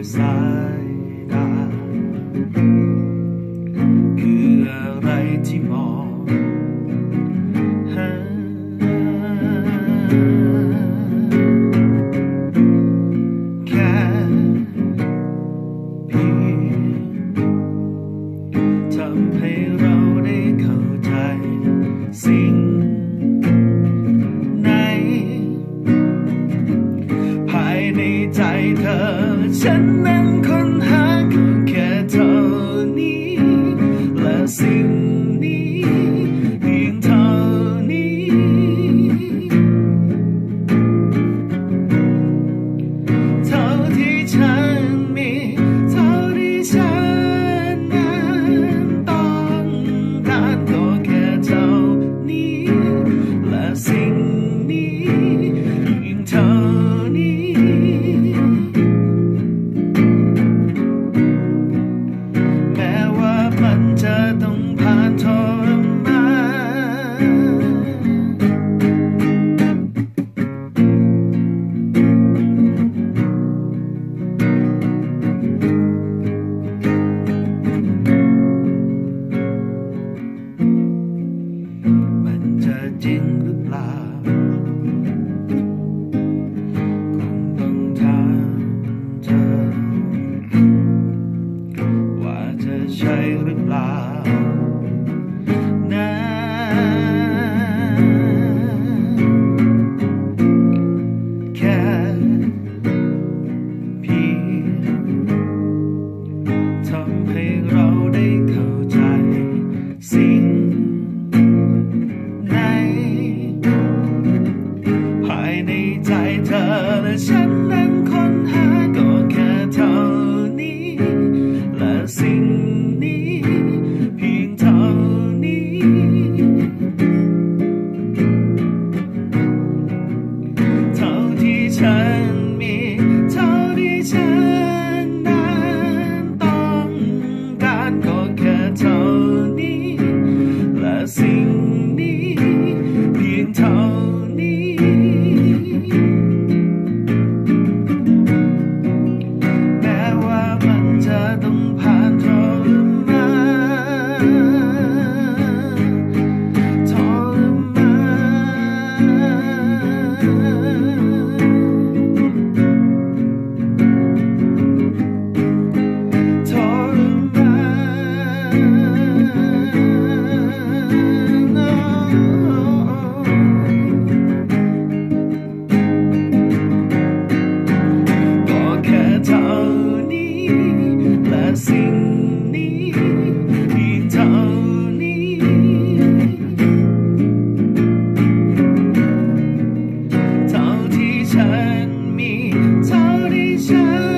สายตาคืออะไรที่มองหาแค่เพียงทำให้เราได้เข้าใจสิ่งในภายในใจเธอฉันนั้นค้นหาก็แค่เท่านี้และสิ่งนี้เพียงเท่านี้เท่าที่ฉันมีเท่าที่ฉันนั้นต้องการก็แค่เท่านี้และสิ่งนี้เพียงเท่านี้แม้ว่ามันจะต้องผ่านทรมานมันจะจริงหรือเปล่าคงต้องถามเธอว่าจะใช่หรือเปล่านะแค่เพียงทำให้เราได้เข้าใจสิ่งในภายในใจเธอและฉันนั้นค้นหาก็แค่เท่านี้และสิ่งนี้เพียงเท่านี้เท่าที่ฉันมีเท่าที่ฉันนั้นต้องการก็แค่เท่านี้และสิ่งนี้เพียงเท่านี้แม้ว่ามันจะต้องผ่านทรมานทรมานทรมานก็แค่เท่านี้และสิ่งนี้เพียงเท่านี้เท่าที่ฉันมีเท่าที่ฉัน